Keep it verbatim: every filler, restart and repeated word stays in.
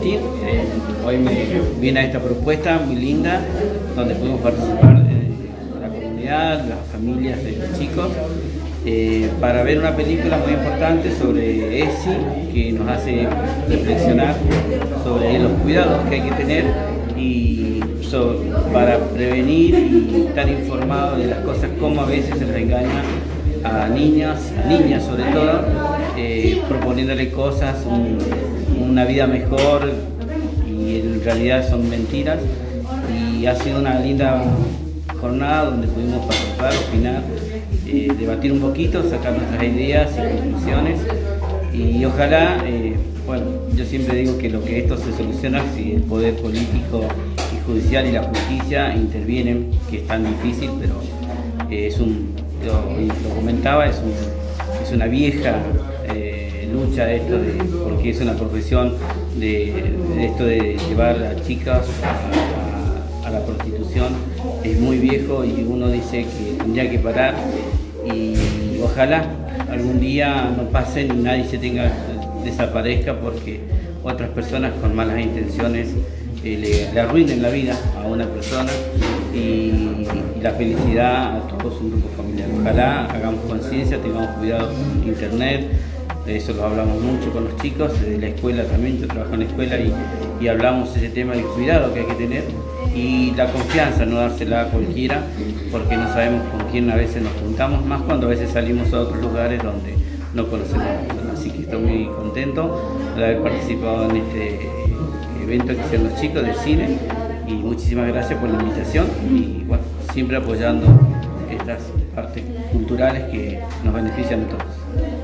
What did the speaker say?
Valentín. Eh, hoy me vine a esta propuesta muy linda, donde pudimos participar eh, la comunidad, las familias de los chicos, eh, para ver una película muy importante sobre E S I, que nos hace reflexionar sobre los cuidados que hay que tener y so, para prevenir y estar informado de las cosas, como a veces se les engaña a niñas, a niñas sobre todo, eh, proponiéndole cosas, un, una vida mejor, y en realidad son mentiras. Y ha sido una linda jornada donde pudimos participar, opinar, eh, debatir un poquito, sacar nuestras ideas y conclusiones, y ojalá, eh, bueno, yo siempre digo que lo que esto se soluciona si el poder político y judicial y la justicia intervienen, que es tan difícil, pero eh, es un, lo, lo comentaba, es, un, es una vieja eh, lucha esto de, porque es una profesión de, de esto de llevar a chicas a, a, a la prostitución, es muy viejo y uno dice que tendría que parar, y ojalá algún día no pasen y nadie se tenga, desaparezca porque otras personas con malas intenciones eh, le, le arruinen la vida a una persona y, y la felicidad a todo su grupo familiar. Ojalá hagamos conciencia, tengamos cuidado con internet, de eso lo hablamos mucho con los chicos, de la escuela también, yo trabajo en la escuela y, y hablamos ese tema del cuidado que hay que tener y la confianza, no dársela a cualquiera, porque no sabemos con quién a veces nos juntamos, más cuando a veces salimos a otros lugares donde no conocemos a personas. Así que estoy muy contento de haber participado en este evento que hicieron los chicos de cine, y muchísimas gracias por la invitación y bueno, siempre apoyando estas partes culturales que nos benefician a todos.